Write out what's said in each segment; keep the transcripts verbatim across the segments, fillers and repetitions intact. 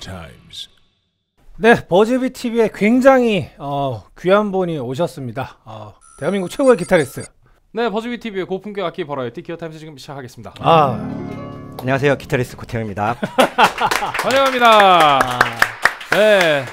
times. 네, 버즈비 티비에 굉장히 어, 귀한 분이 오셨습니다. 어, 대한민국 최고의 기타리스트. 네, 버즈비 티비의 고품격 악기 버라이어티 기어타임즈 지금 시작하겠습니다. 아, 안녕하세요, 기타리스트 고태영입니다. 환영합니다. 아. 네.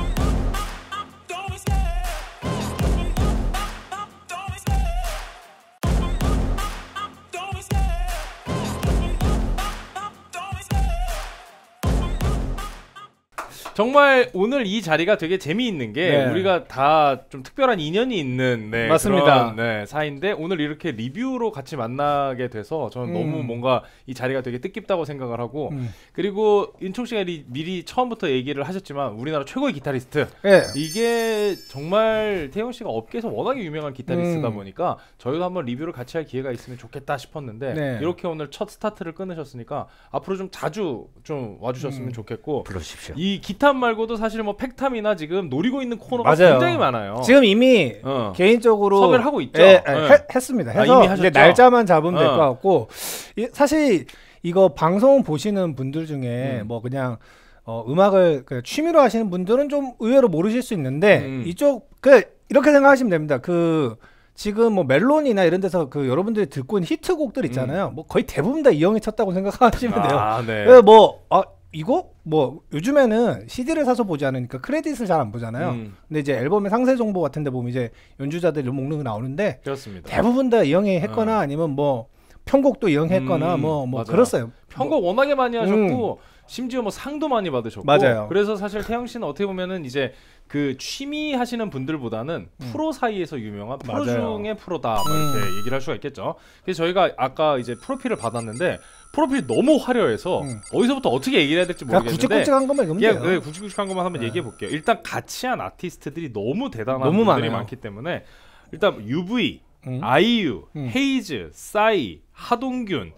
정말 오늘 이 자리가 되게 재미있는 게 네. 우리가 다 좀 특별한 인연이 있는 네, 맞습니다. 그런, 네, 사이인데 오늘 이렇게 리뷰로 같이 만나게 돼서 저는 음. 너무 뭔가 이 자리가 되게 뜻깊다고 생각을 하고 음. 그리고 인총 씨가 리, 미리 처음부터 얘기를 하셨지만 우리나라 최고의 기타리스트 네. 이게 정말 태영 씨가 업계에서 워낙에 유명한 기타리스트다 음. 보니까 저희도 한번 리뷰를 같이 할 기회가 있으면 좋겠다 싶었는데 네. 이렇게 오늘 첫 스타트를 끊으셨으니까 앞으로 좀 자주 좀 와주셨으면 음. 좋겠고 불러주십시오. 이 기타 말고도 사실 뭐 팩탐이나 지금 노리고 있는 코너가 맞아요. 굉장히 많아요. 지금 이미 어. 개인적으로 섭외를 하고 있죠. 예, 예, 네. 해, 했습니다. 아, 해서 이미 이제 하셨죠? 날짜만 잡으면 될 어. 것 같고 이, 사실 이거 방송 보시는 분들 중에 음. 뭐 그냥 어, 음악을 그냥 취미로 하시는 분들은 좀 의외로 모르실 수 있는데 음. 이쪽 그 이렇게 생각하시면 됩니다. 그 지금 뭐 멜론이나 이런 데서 그 여러분들이 듣고 있는 히트곡들 있잖아요. 뭐 거의 대부분 다 이 형이 쳤다고 생각하시면 돼요. 아, 네. 예, 뭐 아, 이거 뭐 요즘에는 씨디를 사서 보지 않으니까 크레딧을 잘 안 보잖아요. 음, 근데 이제 앨범의 상세 정보 같은데 보면 이제 연주자들 목록 나오는데 그렇습니다. 대부분 다 이 형이 했거나 어. 아니면 뭐 편곡도 이 형이 했거나 음, 뭐 뭐 맞아요. 그렇어요. 편곡 워낙에 많이 하셨고 심지어 뭐 상도 많이 받으셨고 맞아요. 그래서 사실 태영 씨는 어떻게 보면은 이제 그 취미 하시는 분들보다는 음. 프로 사이에서 유명한 프로 맞아요. 중에 프로다 뭐 이렇게 음. 얘기를 할 수가 있겠죠. 그래서 저희가 아까 이제 프로필을 받았는데 프로필이 너무 화려해서 음. 어디서부터 어떻게 얘기를 해야 될지 그냥 모르겠는데 굵직굵직한 것만 읽으면 그냥 돼요. 네, 굵직굵직한 것만 한번 네. 얘기해 볼게요. 일단 같이 한 아티스트들이 너무 대단한 너무 분들이 많아요. 많기 때문에 일단 유브이, 음. 아이유, 음. 헤이즈, 싸이, 하동균,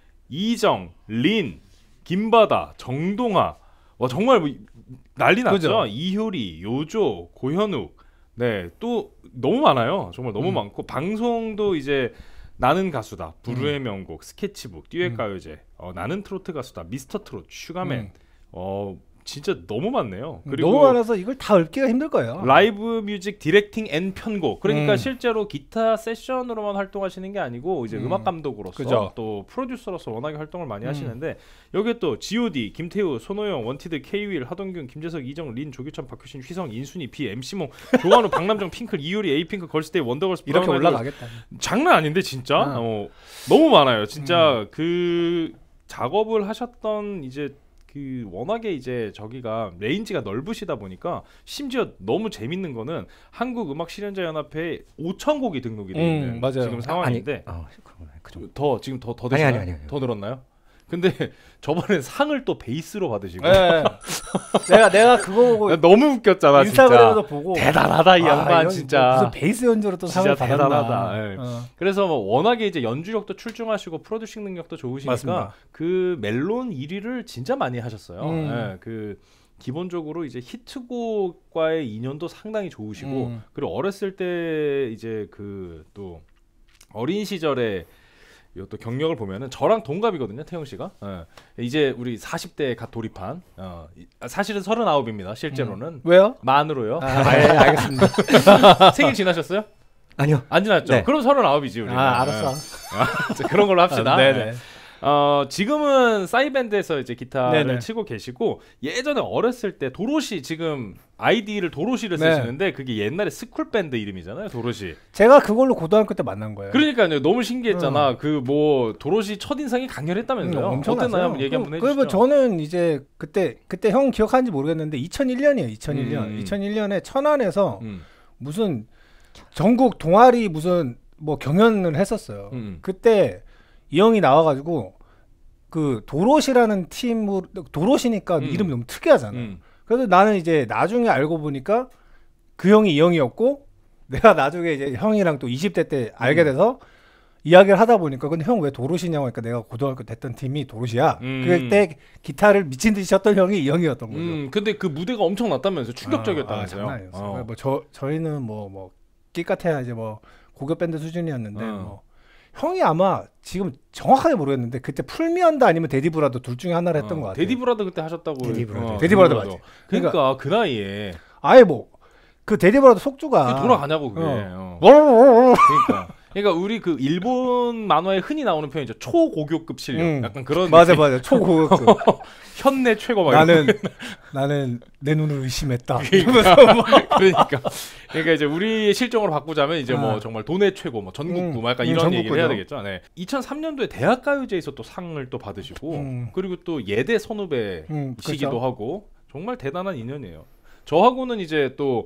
이정, 린, 김바다, 정동아, 와 정말 뭐 난리 났죠. 그죠? 이효리, 요조, 고현욱, 네 또 너무 많아요. 정말 너무 음. 많고 방송도 이제 나는 가수다, 부르의 음. 명곡, 스케치북, 듀엣 음. 가요제, 어, 나는 트로트 가수다, 미스터 트롯, 슈가맨, 음. 어 진짜 너무 많네요. 그리고 너무 많아서 이걸 다 읽기가 힘들 거예요. 라이브 뮤직 디렉팅 앤 편곡. 그러니까 음. 실제로 기타 세션으로만 활동하시는 게 아니고 이제 음. 음악 감독으로서 그죠. 또 프로듀서로서 워낙에 활동을 많이 음. 하시는데 여기에 또 지오디, 김태우, 손호영, 원티드, 케이윌, 하동균, 김재석, 이정, 린, 조규찬, 박효신, 휘성, 인순이, 비, 엠씨몽, 조관우, 박남정, 핑클, 이효리, 에이핑크, 걸스데이, 원더걸스, 이렇게 브라운 아이드. 올라가겠다. 장난 아닌데 진짜 아. 어, 너무 많아요. 진짜 음. 그 작업을 하셨던 이제 그 워낙에 이제 저기가 레인지가 넓으시다 보니까 심지어 너무 재밌는 거는 한국 음악 실현자 연합회에 오천 곡이 등록이 돼 있는 음, 맞아요. 지금 상황인데 아니, 어, 그러네. 그 정도. 더 지금 더 더 아니, 되시나요? 아니, 아니, 아니. 더 늘었나요? 근데 저번에 상을 또 베이스로 받으시고 예. 내가 내가 그거 보고 너무 웃겼잖아. 인스타그램에서 진짜. 보고 대단하다 이 아, 양반 이거 진짜. 무슨 베이스 연주로 또 진짜 상을 받았나. 대단하다. 예. 어. 그래서 뭐 워낙에 이제 연주력도 출중하시고 프로듀싱 능력도 좋으시니까 맞습니다. 그 멜론 일 위를 진짜 많이 하셨어요. 음. 예, 그 기본적으로 이제 히트곡과의 인연도 상당히 좋으시고 음. 그리고 어렸을 때 이제 그 또 어린 시절에 이것도 경력을 보면은 저랑 동갑이거든요, 태영 씨가. 예. 이제 우리 사십 대에 갓 돌입한 어, 이- 아, 사실은 서른아홉입니다. 실제로는 음. 왜요? 만으로요. 아, 예, 알겠습니다. 생일 지나셨어요? 아니요. 안 지났죠? 네. 그럼 서른아홉이지 우리. 아, 알았어. 그런 걸로 합시다. 아, 네네. 네. 어, 지금은 싸이밴드에서 이제 기타를 네네. 치고 계시고 예전에 어렸을 때 도로시 지금 아이디를 도로시를 네. 쓰시는데 그게 옛날에 스쿨 밴드 이름이잖아요, 도로시. 제가 그걸로 고등학교 때 만난 거예요. 그러니까요, 너무 신기했잖아. 그 뭐 도로시 첫 인상이 강렬했다면서요. 음, 엄청났어요. 어땠나요? 한번 얘기 한번 그, 해주시죠. 그 뭐 저는 이제 그때 그때 형 기억하는지 모르겠는데 이천일 년이에요. 이천일 년. 음. 이천일 년에 천안에서 음, 무슨 전국 동아리 무슨 뭐 경연을 했었어요. 음. 그때 이 형이 나와가지고 그 도로시라는 팀으로 도로시니까 음. 이름이 너무 특이하잖아. 음. 그래서 나는 이제 나중에 알고 보니까 그 형이 이 형이었고 내가 나중에 이제 형이랑 또 이십 대 때 알게 음. 돼서 이야기를 하다 보니까 근데 형 왜 도로시냐고 하니까 내가 고등학교 때 했던 팀이 도로시야. 음. 그때 기타를 미친 듯이 쳤던 형이 이 형이었던 거죠. 음, 근데 그 무대가 엄청 났다면서요. 충격적이었다면서요. 아, 아, 장난 아니었어요. 어. 뭐 저 저희는 뭐뭐 끼같아야 이제 뭐 고급 밴드 수준이었는데 어. 뭐 형이 아마 지금 정확하게 모르겠는데 그때 풀미언다 아니면 데디브라더 둘 중에 하나를 했던 어, 것 같아요. 데디브라더 그때 하셨다고. 데디브라더. 어, 데디브라더 맞지. 그러니까, 그러니까 그 나이에 아예 뭐 그 데디브라더 속주가 그게 돌아가냐고 그게. 어. 어. 어. 그러니까. 그러니까 우리 그 일본 만화에 흔히 나오는 표현이죠. 초고교급 실력. 음. 약간 그런. 맞아 느낌. 맞아 초고급. 현내 최고 막 나는 이런. 나는 내 눈을 의심했다. 그러니까, 그러니까 그러니까 이제 우리의 실정으로 바꾸자면 이제 뭐 아. 정말 돈의 최고 뭐 전국구 음. 뭐 약간 음, 이런 전국구죠. 얘기를 해야 되겠죠. 네. 이천삼 년도에 대학가요제에서 또 상을 또 받으시고 음. 그리고 또 예대 선후배시기도 음, 그렇죠. 하고 정말 대단한 인연이에요. 저하고는 이제 또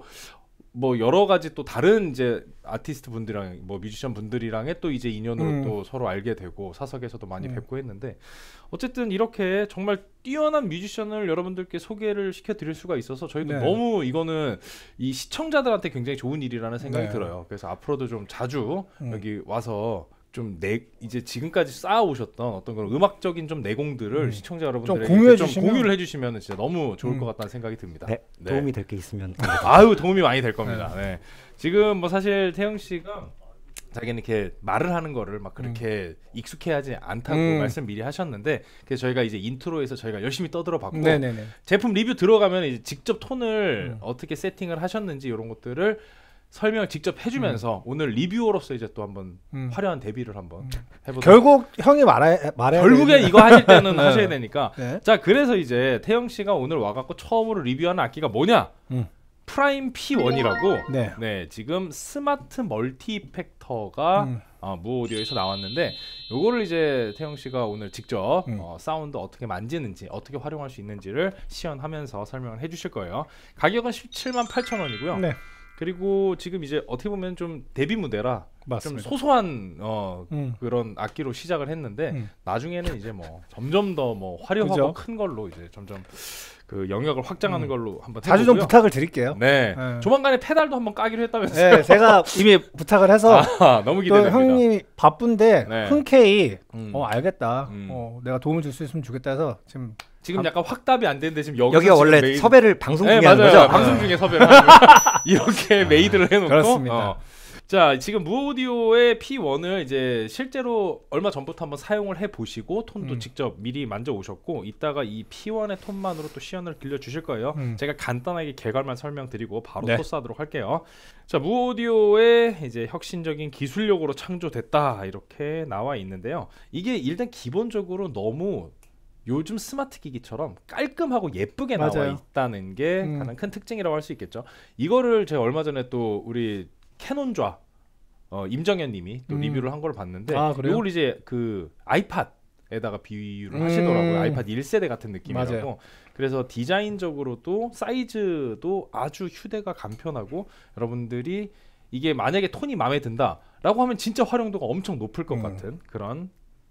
뭐 여러 가지 또 다른 이제 아티스트 분들이랑 뭐 뮤지션 분들이랑의 또 이제 인연으로 음. 또 서로 알게 되고 사석에서도 많이 음. 뵙고 했는데 어쨌든 이렇게 정말 뛰어난 뮤지션을 여러분들께 소개를 시켜드릴 수가 있어서 저희도 네. 너무 이거는 이 시청자들한테 굉장히 좋은 일이라는 생각이 네. 들어요. 그래서 앞으로도 좀 자주 음. 여기 와서 좀 내 이제 지금까지 쌓아오셨던 어떤 그런 음악적인 좀 내공들을 음. 시청자 여러분들에게 좀 공유해 좀 주시면- 공유를 해주시면 진짜 너무 좋을 음. 것 같다는 생각이 듭니다. 네, 네. 도움이 될 게 있으면 아유 도움이 많이 될 겁니다. 네. 지금 뭐 사실 태영 씨가 자기는 이렇게 말을 하는 거를 막 그렇게 익숙해하지 않다고 음. 말씀 미리 하셨는데 그래서 저희가 이제 인트로에서 저희가 열심히 떠들어봤고 네네네. 제품 리뷰 들어가면 이제 직접 톤을 음. 어떻게 세팅을 하셨는지 이런 것들을 설명을 직접 해주면서 오늘 리뷰어로서 이제 또 한번 음. 화려한 데뷔를 한번 해보도록. 결국 형이 말해 말해야 결국에 되는- 이거 하실 때는 네. 하셔야 되니까. 네. 자 그래서 이제 태영 씨가 오늘 와갖고 처음으로 리뷰하는 악기가 뭐냐? 음. 프라임 피원이라고. 네. 네, 지금 스마트 멀티 이펙터가 음. 어, 무오디오에서 나왔는데 요거를 이제 태영 씨가 오늘 직접 음. 어, 사운드 어떻게 만지는지 어떻게 활용할 수 있는지를 시연하면서 설명을 해주실 거예요. 가격은 십칠만 팔천 원이고요. 네. 그리고 지금 이제 어떻게 보면 좀 데뷔 무대라 맞습니다. 좀 소소한 어, 음. 그런 악기로 시작을 했는데 음. 나중에는 이제 뭐 점점 더 뭐 화려하고 그죠? 큰 걸로 이제 점점 그 영역을 확장하는 음. 걸로 한번 자주 좀 해보고요. 부탁을 드릴게요. 네. 네. 조만간에 페달도 한번 까기로 했다면서요. 네, 제가 이미 부탁을 해서 아, 너무 또 기대됩니다. 형님이 바쁜데 네. 흔쾌히 음. 어 알겠다. 음. 어 내가 도움을 줄 수 있으면 좋겠다 해서 지금 지금 약간 확답이 안 되는데 지금 여기서 여기가 지금 원래 메이드- 섭외를 방송 네, 중에 하는 맞아요. 거죠? 방송 중에 섭외를 하는 거예요. 이렇게 메이드를 해놓고 그렇습니다. 어. 자 지금 무오디오의 피원을 이제 실제로 얼마 전부터 한번 사용을 해보시고 톤도 음. 직접 미리 만져오셨고 이따가 이 피원의 톤만으로 또 시연을 들려주실 거예요. 음. 제가 간단하게 개괄만 설명드리고 바로 네. 토스하도록 할게요. 자 무오디오의 이제 혁신적인 기술력으로 창조됐다 이렇게 나와 있는데요. 이게 일단 기본적으로 너무 요즘 스마트 기기처럼 깔끔하고 예쁘게 나와 맞아요. 있다는 게 음. 가장 큰 특징이라고 할 수 있겠죠. 이거를 제가 얼마 전에 또 우리 캐논좌 어, 임정현님이 또 음. 리뷰를 한 걸 봤는데 아, 그래요? 이걸 이제 그 아이팟에다가 비유를 음. 하시더라고요. 아이팟 일 세대 같은 느낌이라고. 맞아요. 그래서 디자인적으로도 사이즈도 아주 휴대가 간편하고 여러분들이 이게 만약에 톤이 마음에 든다라고 하면 진짜 활용도가 엄청 높을 것 음. 같은 그런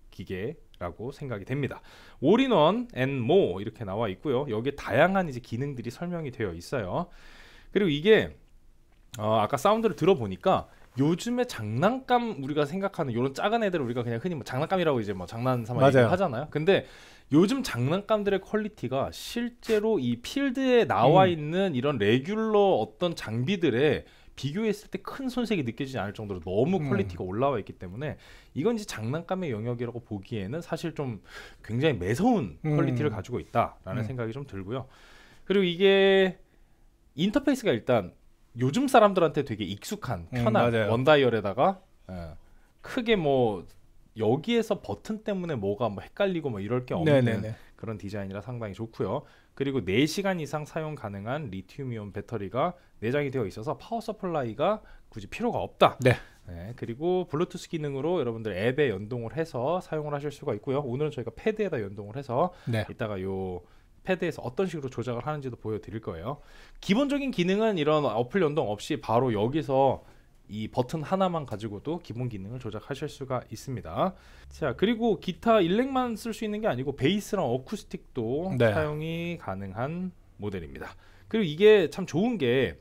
기계라고 생각이 됩니다. 올인원 앤 모 이렇게 나와 있고요. 여기에 다양한 이제 기능들이 설명이 되어 있어요. 그리고 이게 어, 아까 사운드를 들어보니까 요즘에 장난감 우리가 생각하는 이런 작은 애들 우리가 그냥 흔히 뭐 장난감이라고 이제 뭐 장난삼아 맞아요. 얘기를 하잖아요. 근데 요즘 장난감들의 퀄리티가 실제로 이 필드에 나와 음. 있는 이런 레귤러 어떤 장비들에 비교했을 때 큰 손색이 느껴지지 않을 정도로 너무 음. 퀄리티가 올라와 있기 때문에 이건 이제 장난감의 영역이라고 보기에는 사실 좀 굉장히 매서운 음. 퀄리티를 가지고 있다라는 음. 생각이 좀 들고요. 그리고 이게 인터페이스가 일단 요즘 사람들한테 되게 익숙한 음, 편한 맞아요. 원다이얼에다가 예, 크게 뭐 여기에서 버튼 때문에 뭐가 뭐 헷갈리고 뭐 이럴 게 없는 네네네. 그런 디자인이라 상당히 좋고요. 그리고 네 시간 이상 사용 가능한 리튬이온 배터리가 내장이 되어 있어서 파워 서플라이가 굳이 필요가 없다. 네. 네, 그리고 블루투스 기능으로 여러분들 앱에 연동을 해서 사용을 하실 수가 있고요. 오늘은 저희가 패드에다 연동을 해서 네. 이따가 요 패드에서 어떤 식으로 조작을 하는지도 보여드릴 거예요. 기본적인 기능은 이런 어플 연동 없이 바로 여기서 이 버튼 하나만 가지고도 기본 기능을 조작하실 수가 있습니다. 자 그리고 기타 일렉만 쓸 수 있는 게 아니고 베이스랑 어쿠스틱도 네. 사용이 가능한 모델입니다. 그리고 이게 참 좋은 게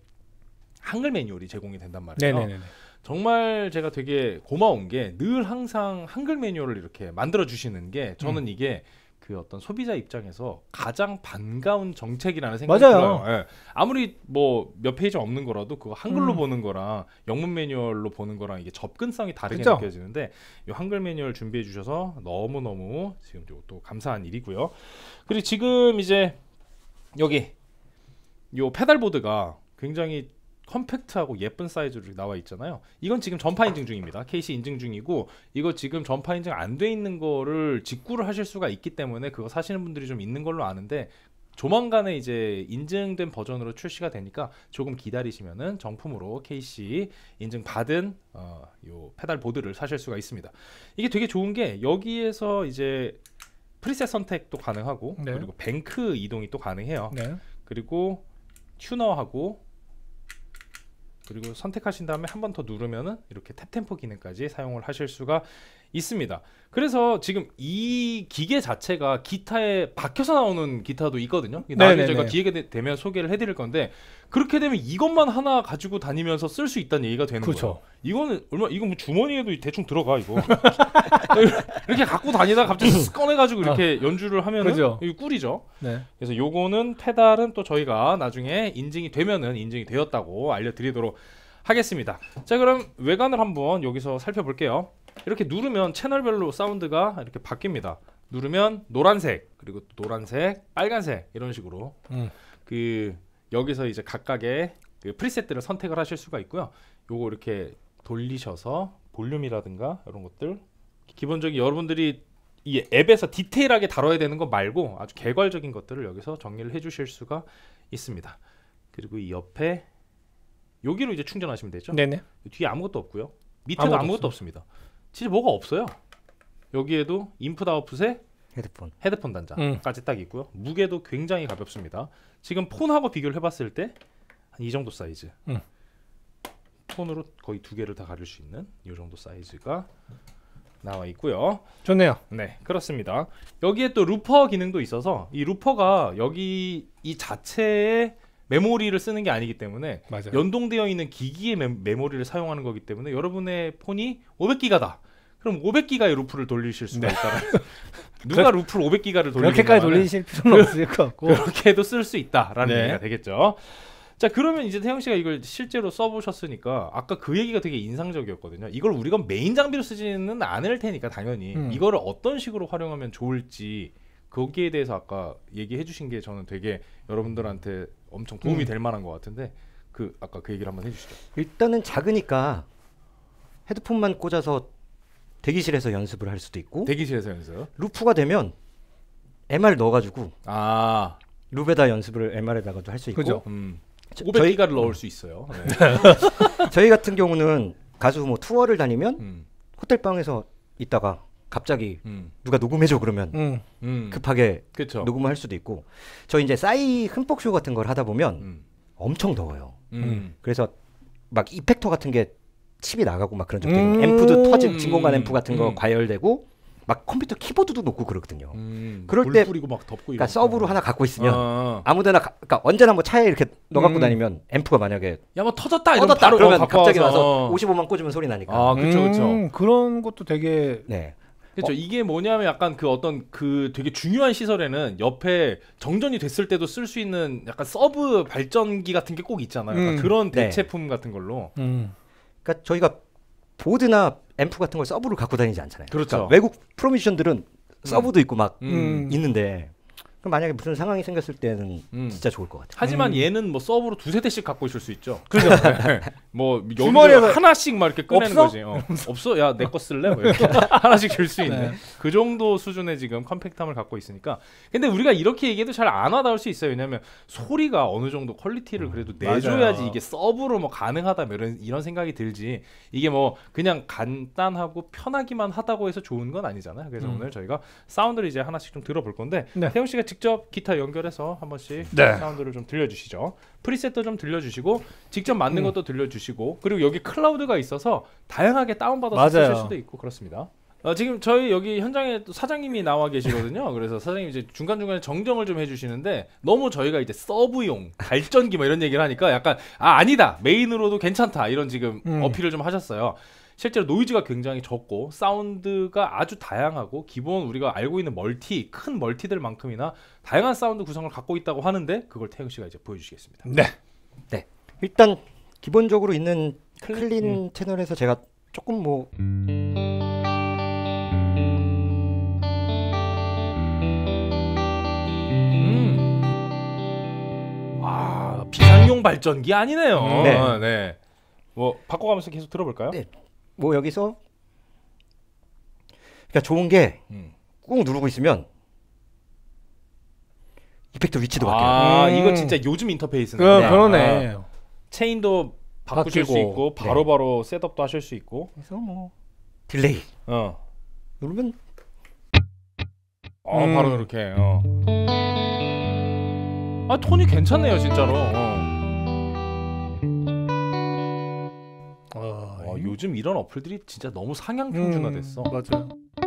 한글 매뉴얼이 제공이 된단 말이에요. 네네네. 정말 제가 되게 고마운 게 늘 항상 한글 매뉴얼을 이렇게 만들어 주시는 게 저는 음. 이게 그 그 어떤 소비자 입장에서 가장 반가운 정책이라는 생각이 맞아요. 들어요. 예. 아무리 뭐 몇 페이지 없는 거라도 그거 한글로 음. 보는 거랑 영문 매뉴얼로 보는 거랑 이게 접근성이 다르게 그쵸? 느껴지는데 이 한글 매뉴얼 준비해 주셔서 너무 너무 지금 또 감사한 일이고요. 그리고 지금 이제 여기 요 페달보드가 굉장히 컴팩트하고 예쁜 사이즈로 나와 있잖아요. 이건 지금 전파 인증 중입니다. 케이씨 인증 중이고 이거 지금 전파 인증 안 돼 있는 거를 직구를 하실 수가 있기 때문에 그거 사시는 분들이 좀 있는 걸로 아는데 조만간에 이제 인증된 버전으로 출시가 되니까 조금 기다리시면은 정품으로 케이씨 인증 받은 어, 요 페달 보드를 사실 수가 있습니다. 이게 되게 좋은 게 여기에서 이제 프리셋 선택도 가능하고 네. 그리고 뱅크 이동이 또 가능해요. 네. 그리고 튜너하고 그리고 선택하신 다음에 한 번 더 누르면은 이렇게 탭템포 기능까지 사용을 하실 수가 있습니다. 그래서 지금 이 기계 자체가 기타에 박혀서 나오는 기타도 있거든요. 나중에 네네네. 제가 기회가 되- 되면 소개를 해드릴 건데 그렇게 되면 이것만 하나 가지고 다니면서 쓸 수 있다는 얘기가 되는 그쵸. 거예요. 이거는 얼마 이거 뭐 주머니에도 대충 들어가 이거. 이렇게 갖고 다니다 갑자기 쓱 꺼내가지고 이렇게 연주를 하면은 그죠. 이거 꿀이죠. 네. 그래서 요거는 페달은 또 저희가 나중에 인증이 되면은 인증이 되었다고 알려드리도록 하겠습니다. 자, 그럼 외관을 한번 여기서 살펴볼게요. 이렇게 누르면 채널별로 사운드가 이렇게 바뀝니다. 누르면 노란색, 그리고 또 노란색, 빨간색 이런 식으로 음. 그 여기서 이제 각각의 그 프리셋들을 선택을 하실 수가 있고요. 요거 이렇게 돌리셔서 볼륨이라든가 이런 것들 기본적인 여러분들이 이 앱에서 디테일하게 다뤄야 되는 거 말고 아주 개괄적인 것들을 여기서 정리를 해주실 수가 있습니다. 그리고 이 옆에 여기로 이제 충전하시면 되죠. 네네. 뒤에 아무것도 없고요. 밑에도 아무것도 아무것도 없습니다. 진짜 뭐가 없어요. 여기에도 인풋 아웃풋에 헤드폰. 헤드폰 단자까지 음. 딱 있고요. 무게도 굉장히 가볍습니다. 지금 폰하고 비교를 해봤을 때 한 이 정도 사이즈. 음. 폰으로 거의 두 개를 다 가릴 수 있는 이 정도 사이즈가 나와 있고요. 좋네요. 네, 그렇습니다. 여기에 또 루퍼 기능도 있어서 이 루퍼가 여기 이 자체에 메모리를 쓰는 게 아니기 때문에 맞아요. 연동되어 있는 기기의 메, 메모리를 사용하는 거기 때문에 여러분의 폰이 오백 기가다. 그럼 오백 기가의 루프를 돌리실 수가 네. 있다. 누가 루프를 오백 기가를 돌리는 그렇게까지 돌리실 필요는 없을 것 같고. 그렇게도 쓸 수 있다라는 네. 얘기가 되겠죠. 자, 그러면 이제 태영 씨가 이걸 실제로 써보셨으니까 아까 그 얘기가 되게 인상적이었거든요. 이걸 우리가 메인 장비로 쓰지는 않을 테니까 당연히 음. 이거를 어떤 식으로 활용하면 좋을지 거기에 대해서 아까 얘기해 주신 게 저는 되게 여러분들한테 엄청 도움이 음. 될 만한 것 같은데 그 아까 그 얘기를 한번 해주시죠. 일단은 작으니까 헤드폰만 꽂아서 대기실에서 연습을 할 수도 있고 대기실에서 연습. 루프가 되면 엠알 넣어가지고 아, 룹에다 연습을 엠알에다가도 할 수 있고 그죠. 음. 저- 오백 저희- 기가를 넣을 수 있어요. 네. 저희 같은 경우는 가수 뭐 투어를 다니면 음, 호텔방에서 있다가 갑자기 음, 누가 녹음해줘 그러면 음. 음. 급하게 그렇죠. 녹음을 할 수도 있고 저희 이제 싸이 흠뻑쇼 같은 걸 하다 보면 음, 엄청 더워요. 음. 그래서 막 이펙터 같은 게 칩이 나가고 막 그런 적도 있고 음. 앰프도 터진 진공관 앰프 같은 거 음. 과열되고 막 컴퓨터 키보드도 놓고 그러거든요. 음. 그럴 불 때 뿌리고 막 덮고 그러니까 이런 서브로 거. 하나 갖고 있으면 아. 아무데나 가, 그러니까 언제나 뭐 차에 이렇게 넣어 갖고 음. 다니면 앰프가 만약에 야, 뭐 터졌다 이러면 뻗었다 바로 그러면 갖고 갑자기 와서. 와서 오십오만 꽂으면 소리 나니까. 아, 그렇죠, 그렇죠. 음, 그런 것도 되게 네. 그렇죠. 이게 뭐냐면 약간 그 어떤 그 되게 중요한 시설에는 옆에 정전이 됐을 때도 쓸 수 있는 약간 서브 발전기 같은 게 꼭 있잖아요. 약간 음. 그런 네. 대체품 같은 걸로. 음. 그러니까 저희가 보드나 앰프 같은 걸 서브를 갖고 다니지 않잖아요. 그렇죠. 그러니까 외국 프로뮤지션들은 서브도 있고 막 음. 있는데 그럼 만약에 무슨 상황이 생겼을 때는 음. 진짜 좋을 것 같아요. 하지만 음. 얘는 뭐 서브로 두세 대씩 갖고 있을 수 있죠. 그죠. 뭐 주머니에서 여기서 하나씩 막 이렇게 꺼내는 없어? 거지. 어. 없어? 야, 내 거 쓸래? 뭐 이렇게 하나씩 줄 수 있는 네. 그 정도 수준의 지금 컴팩트함을 갖고 있으니까. 근데 우리가 이렇게 얘기해도 잘 안 와닿을 수 있어요. 왜냐면 소리가 어느 정도 퀄리티를 그래도 내줘야지 맞아요. 이게 서브로 뭐 가능하다 뭐 이런 이런 생각이 들지. 이게 뭐 그냥 간단하고 편하기만 하다고 해서 좋은 건 아니잖아요. 그래서 음. 오늘 저희가 사운드를 이제 하나씩 좀 들어볼 건데 네. 태용 씨가 직접 기타 연결해서 한 번씩 네. 사운드를 좀 들려주시죠. 프리셋도 좀 들려주시고 직접 만든 음. 것도 들려주시고 그리고 여기 클라우드가 있어서 다양하게 다운받아서 맞아요. 쓰실 수도 있고 그렇습니다. 어, 지금 저희 여기 현장에 또 사장님이 나와 계시거든요. 그래서 사장님 이제 중간중간에 정정을 좀 해주시는데 너무 저희가 이제 서브용 발전기 뭐 이런 얘기를 하니까 약간 아 아니다 메인으로도 괜찮다 이런 지금 음. 어필을 좀 하셨어요. 실제로 노이즈가 굉장히 적고 사운드가 아주 다양하고 기본 우리가 알고 있는 멀티 큰 멀티들만큼이나 다양한 사운드 구성을 갖고 있다고 하는데 그걸 태영 씨가 이제 보여주시겠습니다. 네. 네. 일단 기본적으로 있는 클린, 클린 음. 채널에서 제가 조금 뭐 음. 아 비상용 발전기 아니네요. 네. 네. 뭐 바꿔가면서 계속 들어볼까요? 네. 뭐 여기서 그러니까 좋은 게 꾹 음. 누르고 있으면 이펙터 위치도 바뀌어요. 아 음. 이거 진짜 요즘 인터페이스네. 그, 네. 그러네. 아, 체인도 바꾸실 수 바뀌고. 있고 바로바로 셋업도 하실 수 있고. 그래서 뭐 딜레이 어. 누르면 어 음. 바로 이렇게. 어. 아 톤이 괜찮네요 진짜로. 어. 어, 와, 요즘 이런 어플들이 진짜 너무 상향 음, 평준화됐어. 맞아요.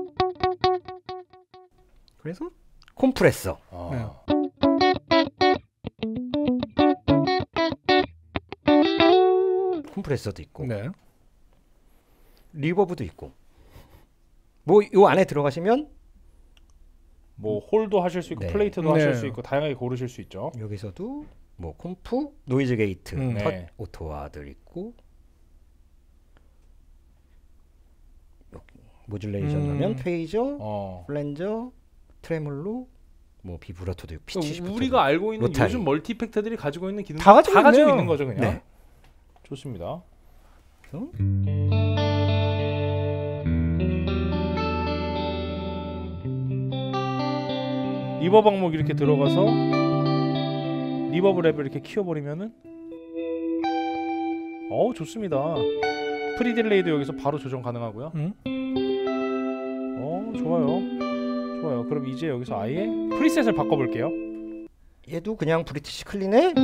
그래서 콤프레서 아. 콤프레서도 있고 네. 리버브도 있고 뭐 요 안에 들어가시면 뭐 홀도 하실 수 있고 네. 플레이트도 네. 하실 수 있고 다양하게 고르실 수 있죠. 여기서도 뭐 콤프, 노이즈 게이트, 음. 터 네. 오토와들 있고 여기 모듈레이션 음. 하면 페이저, 어. 플랜저, 트레몰로, 뭐 비브라토도 있고 피치 그러니까 우리가 알고 있는 로타리. 요즘 멀티 이펙터들이 가지고 있는 기능 다 가지고 있네요. 있는 거죠 그냥. 네. 좋습니다. 그래서 리버브 항목 이렇게 들어가서 리버브 랩을 이렇게 키워버리면은 어우 좋습니다. 프리 딜레이도 여기서 바로 조정 가능하고요. 음? 어 좋아요. 좋아요. 그럼 이제 여기서 아예 프리셋을 바꿔볼게요. 얘도 그냥 브리티시 클린에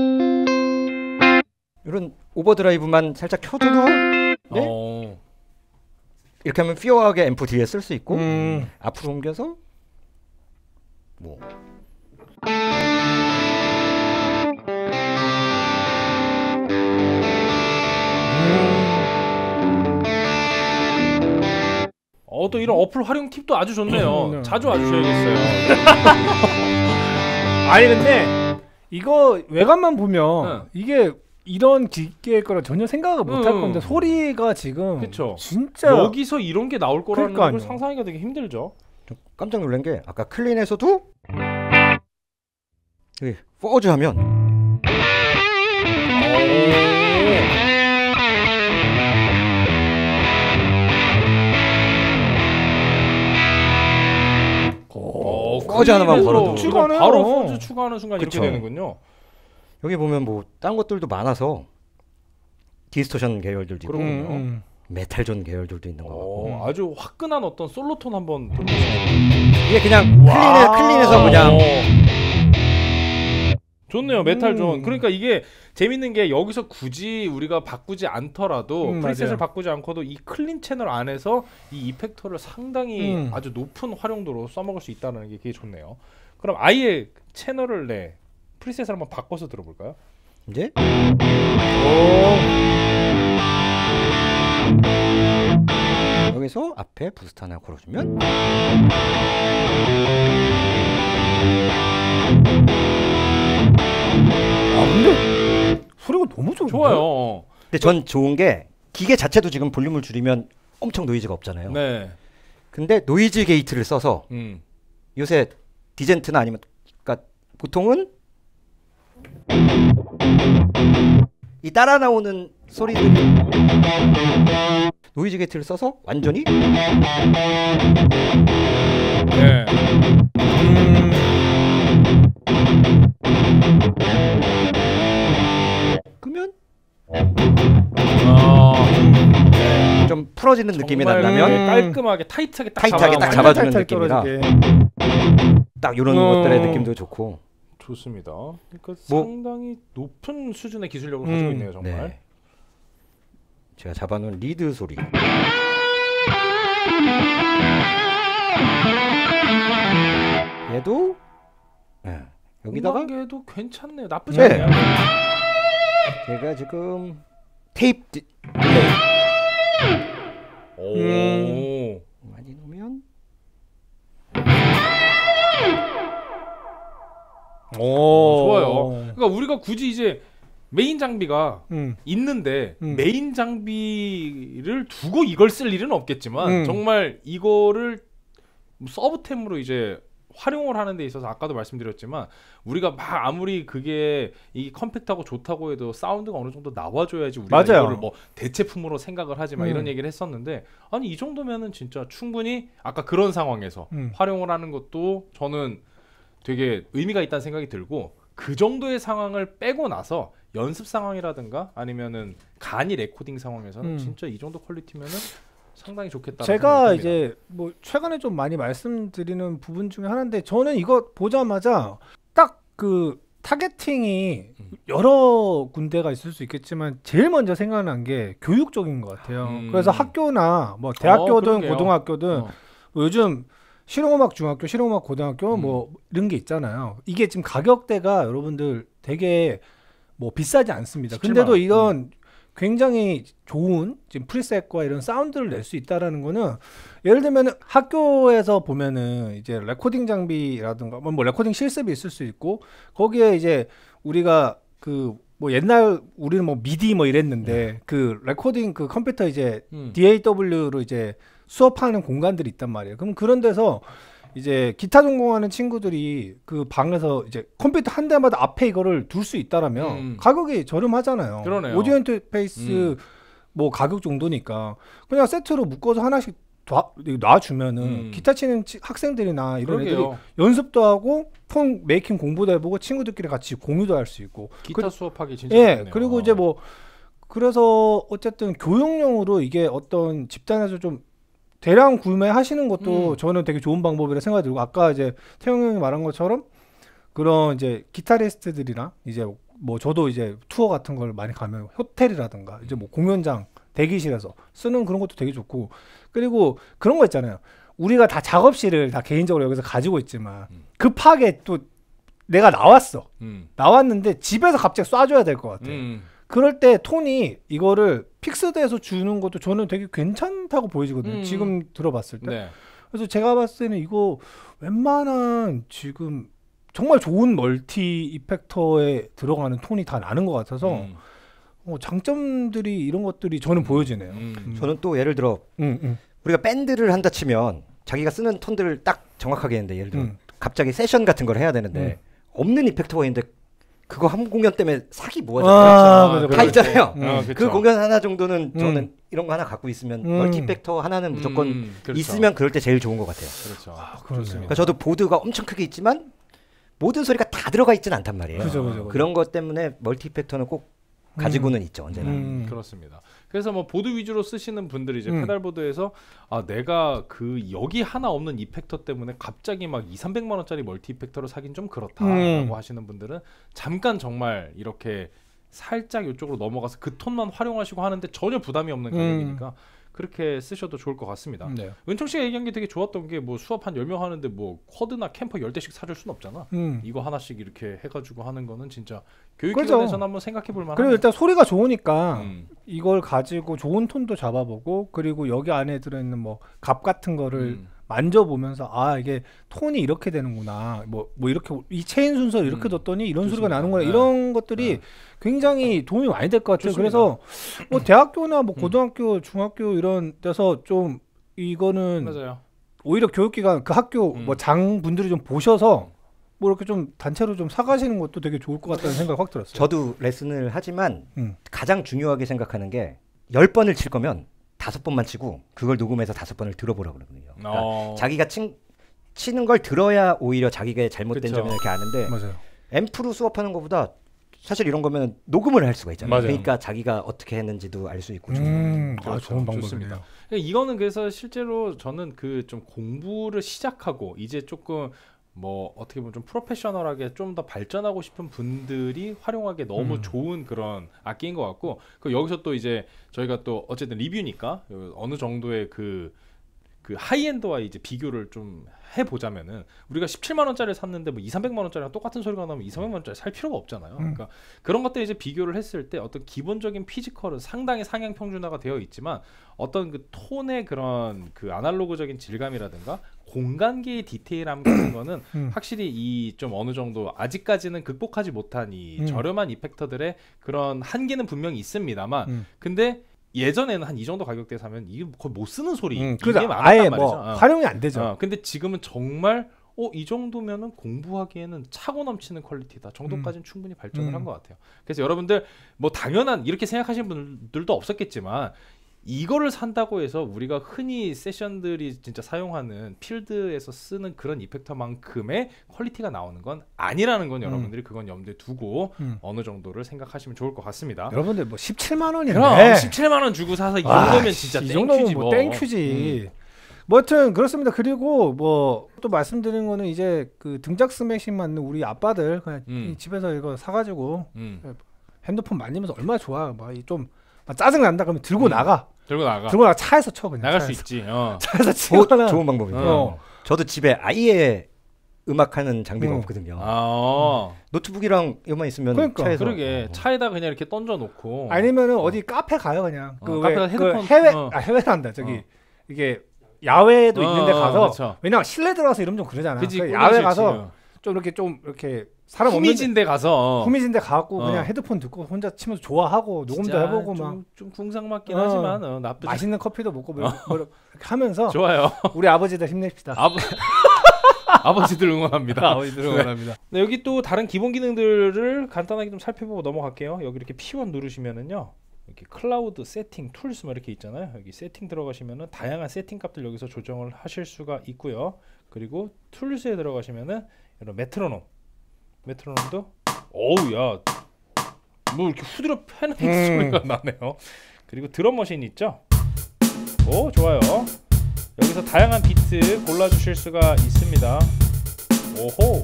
이런 오버드라이브만 살짝 켜줘도 네? 어. 이렇게 하면 피어하게 앰프 뒤에 쓸 수 있고 음. 앞으로 옮겨서 뭐 어, 또 이런 어플 활용 팁도 아주 좋네요. 네. 자주 와주셔야겠어요. 아니 근데 이거 외관만 보면 응. 이게 이런 기계일 거라 전혀 생각을 못 할 응. 건데 소리가 지금 그쵸. 진짜 여기서 이런 게 나올 거라는 걸 그러니까요. 상상하기가 되게 힘들죠. 깜짝 놀란 게 아까 클린에서도 여기 포즈 하면 어, 포즈 하나만 클린에서 걸어도 추가는 추가네요. 바로 포즈 추가하는 순간 그쵸. 이렇게 되는군요. 여기 보면 뭐 딴 것들도 많아서 디스토션 계열들도 있고 그렇군요. 음, 메탈존 계열들도 있는 것 같고 어, 아주 화끈한 어떤 솔로톤 한번 들어보세요. 이게 그냥 클린에, 클린에서 그냥 좋네요 메탈존. 음. 그러니까 이게 재밌는 게 여기서 굳이 우리가 바꾸지 않더라도 음, 프리셋을 맞아요. 바꾸지 않고도 이 클린 채널 안에서 이 이펙터를 상당히 음. 아주 높은 활용도로 써먹을 수 있다는 게 되게 좋네요. 그럼 아예 채널을 내 프리셋을 한번 바꿔서 들어볼까요? 이제 여기서 앞에 부스트 하나 걸어주면 아 근데 소리가 너무 좋은데? 좋아요. 근데 전 좋은 게 기계 자체도 지금 볼륨을 줄이면 엄청 노이즈가 없잖아요. 네. 근데 노이즈 게이트를 써서 음. 요새 디젠트나 아니면 그러니까 보통은 이 따라 나오는 소리들이 노이즈 게이트를 써서 완전히 네. 음, 끄면 아, 네. 좀 풀어지는 느낌이 정말 난다면 음. 깔끔하게 타이트하게 딱 타이트하게 딱 잡아가면 잡아주는 탈탈 느낌이라. 떨어지게. 딱 이런 어. 것들의 느낌도 좋고 좋습니다. 그러니까 뭐- 상당히 높은 수준의 기술력을 음. 가지고 있네요, 정말. 네. 제가 잡아놓은 리드 소리 얘도 네. 여기다가 음악에도 괜찮네요. 나쁘지 네. 않네요. 제가 지금 테이프 디- 딜레이 오. 음. 많이 넣으면 오, 좋아요. 그러니까 우리가 굳이 이제 메인 장비가 음. 있는데 음. 메인 장비를 두고 이걸 쓸 일은 없겠지만 음. 정말 이거를 서브템으로 이제 활용을 하는 데 있어서 아까도 말씀드렸지만 우리가 막 아무리 그게 이 컴팩트하고 좋다고 해도 사운드가 어느 정도 나와줘야지 우리가 맞아요. 이거를 뭐 대체품으로 생각을 하지 막 음. 이런 얘기를 했었는데 아니 이 정도면은 진짜 충분히 아까 그런 상황에서 음. 활용을 하는 것도 저는 되게 의미가 있다는 생각이 들고 그 정도의 상황을 빼고 나서 연습 상황이라든가 아니면은 간이 레코딩 상황에서는 음. 진짜 이 정도 퀄리티면은 상당히 좋겠다. 제가 이제 뭐 최근에 좀 많이 말씀드리는 부분 중에 하나인데 저는 이거 보자마자 딱 그 타겟팅이 음. 여러 군데가 있을 수 있겠지만 제일 먼저 생각난 게 교육적인 것 같아요. 음. 그래서 학교나 뭐 대학교든 그러게요. 고등학교든 어. 뭐 요즘 실용음악 중학교, 실용음악 고등학교 음. 뭐 이런 게 있잖아요. 이게 지금 가격대가 여러분들 되게 뭐 비싸지 않습니다. 십칠만 근데도 원. 이런 굉장히 좋은 지금 프리셋과 이런 사운드를 낼 수 있다라는 거는 예를 들면 학교에서 보면은 이제 레코딩 장비라든가 뭐, 뭐 레코딩 실습이 있을 수 있고 거기에 이제 우리가 그 뭐 옛날 우리는 뭐 미디 뭐 이랬는데 그 레코딩 그 컴퓨터 이제 음. 디에이더블유로 이제 수업하는 공간들이 있단 말이에요. 그럼 그런 데서 이제 기타 전공하는 친구들이 그 방에서 이제 컴퓨터 한 대마다 앞에 이거를 둘 수 있다라면 음. 가격이 저렴하잖아요. 그러네요. 오디오 인터페이스 음. 뭐 가격 정도니까 그냥 세트로 묶어서 하나씩 놔, 놔주면은 음. 기타 치는 치- 학생들이나 이런 애들이 그러게요. 연습도 하고 폰 메이킹 공부도 해보고 친구들끼리 같이 공유도 할 수 있고 기타 그- 수업하기 진짜 예 좋네요. 그리고 이제 뭐 그래서 어쨌든 교육용으로 이게 어떤 집단에서 좀 대량 구매하시는 것도 음. 저는 되게 좋은 방법이라 생각이 들고 아까 이제 태영 형이 말한 것처럼 그런 이제 기타리스트들이나 이제 뭐 저도 이제 투어 같은 걸 많이 가면 호텔이라든가 이제 뭐 공연장 대기실에서 쓰는 그런 것도 되게 좋고 그리고 그런 거 있잖아요. 우리가 다 작업실을 다 개인적으로 여기서 가지고 있지만 음. 급하게 또 내가 나왔어. 음. 나왔는데 집에서 갑자기 쏴줘야 될 것 같아. 음. 그럴 때 톤이 이거를 픽스드해서 주는 것도 저는 되게 괜찮다고 보이거든요. 음. 지금 들어봤을 때. 네. 그래서 제가 봤을 때는 이거 웬만한 지금 정말 좋은 멀티 이펙터에 들어가는 톤이 다 나는 것 같아서 음. 어, 장점들이 이런 것들이 저는 보여지네요. 음. 음. 저는 또 예를 들어 음, 음, 우리가 밴드를 한다 치면 자기가 쓰는 톤들을 딱 정확하게 했는데 예를 들어 음. 갑자기 세션 같은 걸 해야 되는데 없는 이펙터가 있는데 그거 한 공연 때문에 사기 뭐하죠? 아, 그렇죠. 그죠, 다 그죠. 있잖아요. 음. 아, 그 그쵸. 공연 하나 정도는 저는 음. 이런 거 하나 갖고 있으면 음. 멀티 이펙터 하나는 무조건 음, 그렇죠. 있으면 그럴 때 제일 좋은 것 같아요. 그렇죠. 그러네요. 좋습니다. 그러니까 저도 보드가 엄청 크게 있지만 모든 소리가 다 들어가 있지는 않단 말이에요. 그죠, 그죠, 그죠. 그런 것 때문에 멀티 이펙터는 꼭 가지고는 있죠 언제나. 음. 그렇습니다. 그래서 뭐 보드 위주로 쓰시는 분들이 이제 음. 페달보드에서 아 내가 그 여기 하나 없는 이펙터 때문에 갑자기 막 이삼백만 원짜리 멀티 이펙터를 사긴 좀 그렇다라고 음. 하시는 분들은 잠깐 정말 이렇게 살짝 이쪽으로 넘어가서 그 톤만 활용하시고 하는데 전혀 부담이 없는 음. 가격이니까 그렇게 쓰셔도 좋을 것 같습니다. 네. 은총 씨가 얘기한 게 되게 좋았던 게 뭐 수업 한 열 명 하는데 뭐 쿼드나 캠퍼 열 대씩 사줄 순 없잖아. 음. 이거 하나씩 이렇게 해가지고 하는 거는 진짜 그렇죠. 교육기관에서는 한번 생각해 볼 만한. 그리고 일단 소리가 좋으니까 음. 이걸 가지고 좋은 톤도 잡아보고 그리고 여기 안에 들어있는 뭐 값 같은 거를 음. 만져보면서 아 이게 톤이 이렇게 되는구나 뭐 뭐 이렇게 이 체인 순서를 이렇게 음. 뒀더니 이런 소리가 좋습니다. 나는구나 네. 이런 것들이 네. 굉장히 도움이 많이 될 것 같아요. 좋습니다. 그래서 뭐 대학교나 뭐 음. 고등학교, 중학교 이런 데서 좀 이거는 맞아요. 오히려 교육기관 그 학교 음. 뭐 장분들이 좀 보셔서 뭐 이렇게 좀 단체로 좀 사가시는 것도 되게 좋을 것 같다는 생각이 확 들었어요. 저도 레슨을 하지만 음. 가장 중요하게 생각하는 게 열 번을 칠 거면 다섯 번만 치고 그걸 녹음해서 다섯 번을 들어보라고 그러거든요. 그러니까 어. 자기가 친, 치는 걸 들어야 오히려 자기가 잘못된 그쵸. 점을 이렇게 아는데 맞아요. 앰프로 수업하는 것보다 사실 이런 거면 녹음을 할 수가 있잖아요. 맞아요. 그러니까 자기가 어떻게 했는지도 알 수 있고. 음, 아, 그렇죠. 좋은 좋습니다. 방법이네요. 이거는 그래서 실제로 저는 그 좀 공부를 시작하고 이제 조금 뭐 어떻게 보면 좀 프로페셔널하게 좀 더 발전하고 싶은 분들이 활용하기에 너무 음. 좋은 그런 악기인 것 같고 그 여기서 또 이제 저희가 또 어쨌든 리뷰니까 어느 정도의 그 그 하이엔드와 이제 비교를 좀 해보자면은 우리가 십칠만 원짜리를 샀는데 뭐 이삼백만 원짜리랑 똑같은 소리가 나면 이삼백만 원짜리 살 필요가 없잖아요. 음. 그러니까 그런 것들 이제 비교를 했을 때 어떤 기본적인 피지컬은 상당히 상향 평준화가 되어 있지만 어떤 그 톤의 그런 그 아날로그적인 질감이라든가 공간계의 디테일함 같은 거는 음. 확실히 이 좀 어느 정도 아직까지는 극복하지 못한 이 음. 저렴한 이펙터들의 그런 한계는 분명히 있습니다만 음. 근데 예전에는 한 이 정도 가격대에 사면 이게 거의 못 쓰는 소리 음, 이게 그래서 많았단 아예 말이죠. 뭐 어. 활용이 안 되죠. 어, 근데 지금은 정말 어, 이 정도면은 공부하기에는 차고 넘치는 퀄리티다 정도까지는 충분히 발전을 음. 한 것 같아요. 그래서 여러분들 뭐 당연한 이렇게 생각하시는 분들도 없었겠지만 이거를 산다고 해서 우리가 흔히 세션들이 진짜 사용하는 필드에서 쓰는 그런 이펙터만큼의 퀄리티가 나오는 건 아니라는 건 음. 여러분들이 그건 염두에 두고 음. 어느 정도를 생각하시면 좋을 것 같습니다. 여러분들 뭐 십칠만 원인데 그럼 십칠만 원 주고 사서 이 정도면 진짜 이 땡큐지 정도면 뭐. 뭐 땡큐지. 뭐 하여튼 그렇습니다. 그리고 뭐 또 말씀드린 거는 이제 그 등짝 스매싱 맞는 우리 아빠들 그냥 음. 이 집에서 이거 사가지고 음. 핸드폰 만지면서 얼마나 좋아. 막좀 짜증 난다 그러면 들고 음. 나가. 들고 나가. 들고 나가 차에서 쳐 그냥. 나갈 수 차에서. 있지. 어. 차에서 조, 치거나. 좋은 방법이네요. 어. 저도 집에 아예 음악하는 장비가 음. 없거든요. 아. 노트북이랑 이것만 있으면 그러니까. 차에서 그러게 어. 차에다 그냥 이렇게 던져 놓고 아니면은 어디 카페 가요 그냥. 어, 그 왜, 카페 가서 그 헤드폰- 해외 어. 아 해외란다 저기 어. 이게 야외에도 어, 있는데 어, 가서 그렇죠. 왜냐면 실내 들어가서 이러면 좀 그러잖아. 그치, 그래서 꿀맛이 야외 좋지. 가서 좀 이렇게 좀 이렇게 사람 없는 후미진 데 가서 후미진데 가고 어. 그냥 헤드폰 듣고 혼자 치면서 좋아하고 녹음도 진짜 해보고 좀, 막 좀 궁상 맞긴 어. 하지만 어, 나쁘지 맛있는 커피도 먹고 뭐, 뭐 이렇게 하면서 좋아요. 우리 아버지들 힘냅시다. 아버 아버지들 응원합니다. 아버지들 응원합니다. 네, 여기 또 다른 기본 기능들을 간단하게 좀 살펴보고 넘어갈게요. 여기 이렇게 피 원 누르시면은요. 이렇게 클라우드 세팅 툴스 뭐 이렇게 있잖아요. 여기 세팅 들어가시면은 다양한 세팅 값들 여기서 조정을 하실 수가 있고요. 그리고 툴스에 들어가시면은 이런 메트로놈. 메트로놈도 어우 야. 뭐 이렇게 후드려 패는 음. 소리가 나네요. 그리고 드럼 머신 있죠? 오, 좋아요. 여기서 다양한 비트 골라주실 수가 있습니다. 오호,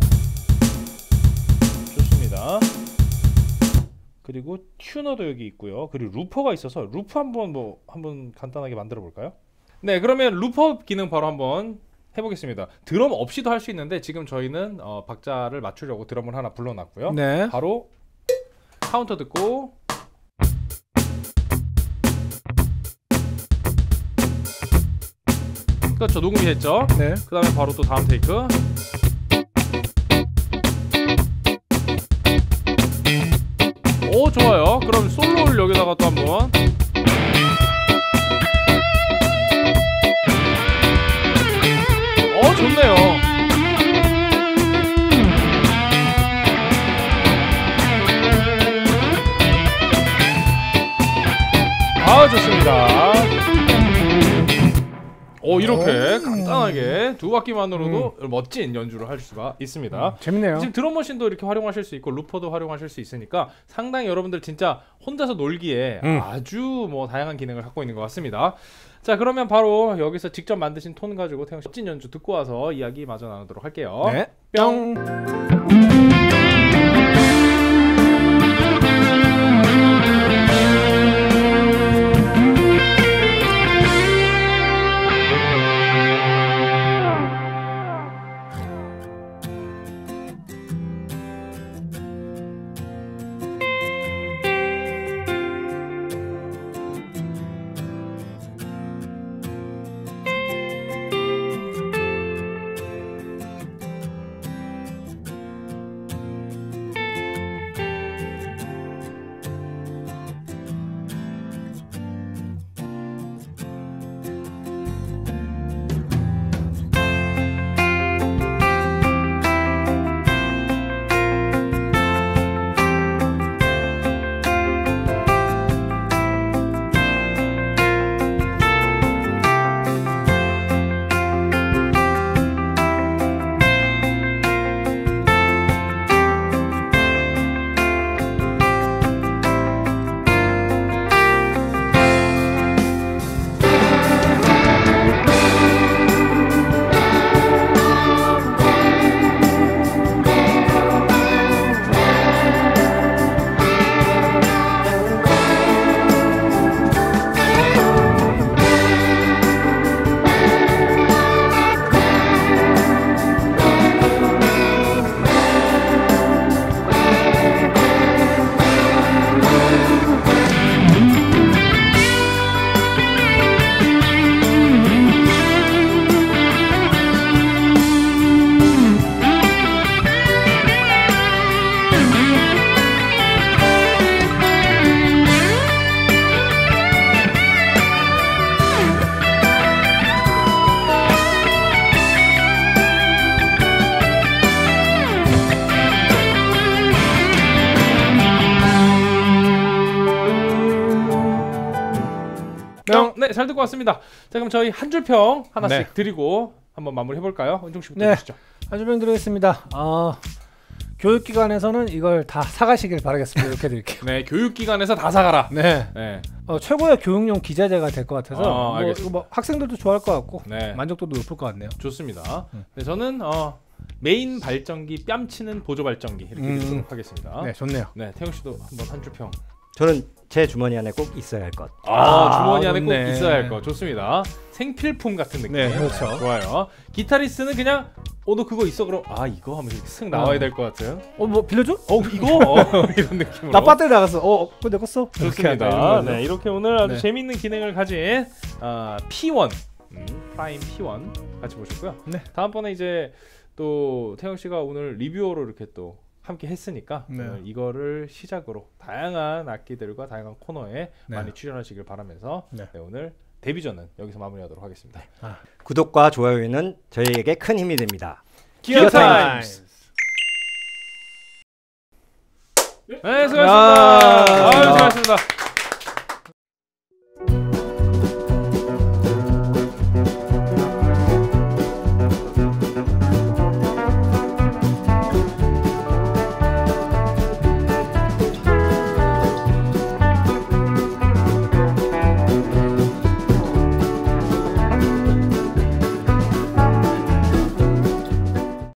좋습니다. 그리고 튜너도 여기 있고요. 그리고 루퍼가 있어서 루프 한번 뭐 한번 간단하게 만들어 볼까요? 네, 그러면 루퍼 기능 바로 한번 해보겠습니다. 드럼 없이도 할 수 있는데 지금 저희는 어, 박자를 맞추려고 드럼을 하나 불러놨고요. 네. 바로 카운터 듣고 그렇죠, 녹음이 됐죠. 네. 그 다음에 바로 또 다음 테이크. 오, 좋아요. 그럼 솔로를 여기다가 또 한번. 어, 좋네요. 아, 좋습니다. 오, 이렇게 오. 간단하게 두 바퀴만으로도 멋진 연주를 할 수가 있습니다. 재밌네요. 지금 드럼 머신도 이렇게 활용하실 수 있고 루퍼도 활용하실 수 있으니까 상당히 여러분들 진짜 혼자서 놀기에 음. 아주 뭐 다양한 기능을 갖고 있는 것 같습니다. 자, 그러면 바로 여기서 직접 만드신 톤 가지고 태영 씨 멋진 연주 듣고 와서 이야기 마저 나누도록 할게요. 네. 뿅. 평. 네, 잘 듣고 왔습니다. 자, 그럼 저희 한 줄 평 하나씩 네. 드리고 한번 마무리 해볼까요? 은종 씨부터 네. 해주시죠. 한 줄 평 드리겠습니다. 어, 교육기관에서는 이걸 다 사가시길 바라겠습니다. 이렇게 드릴게요. 네, 교육기관에서 다 사가라. 네. 네, 어, 최고의 교육용 기자재가 될 것 같아서 아, 뭐, 알겠습니다. 이거 뭐 학생들도 좋아할 것 같고 네, 만족도도 높을 것 같네요. 좋습니다. 음. 네, 저는 어, 메인 발전기 뺨치는 보조 발전기 이렇게 음. 드리도록 하겠습니다. 네, 좋네요. 네, 태용 씨도 한번 한 줄 평. 저는 제 주머니 안에 꼭 있어야 할 것. 아, 아, 주머니 안에 좋네. 꼭 있어야 할 거. 좋습니다. 생필품 같은 느낌. 네, 그렇죠. 좋아요. 기타리스트는 그냥 어 너 그거 있어 그럼 아 이거 하면서 이렇게 쓱 나와야 될 것 같은. 어, 뭐 빌려줘? 어 이거 어, 이런 느낌으로. 나 배터리 나갔어. 어, 그거 내가 써. 이렇게 하다, 좋습니다. 이런 거죠. 네, 이렇게 오늘 아주 네. 재미있는 기능을 가진 어, 피 원 음, 프라임 피 원 같이 보셨고요. 네. 다음번에 이제 또 태영 씨가 오늘 리뷰어로 이렇게 또 함께 했으니까 네. 오늘 이거를 시작으로 다양한 악기들과 다양한 코너에 네. 많이 출연하시길 바라면서 네. 네, 오늘 데뷔전은 여기서 마무리하도록 하겠습니다. 구독과 좋아요는 저희에게 큰 힘이 됩니다. 기어 타임스. 네, 수고하셨습니다.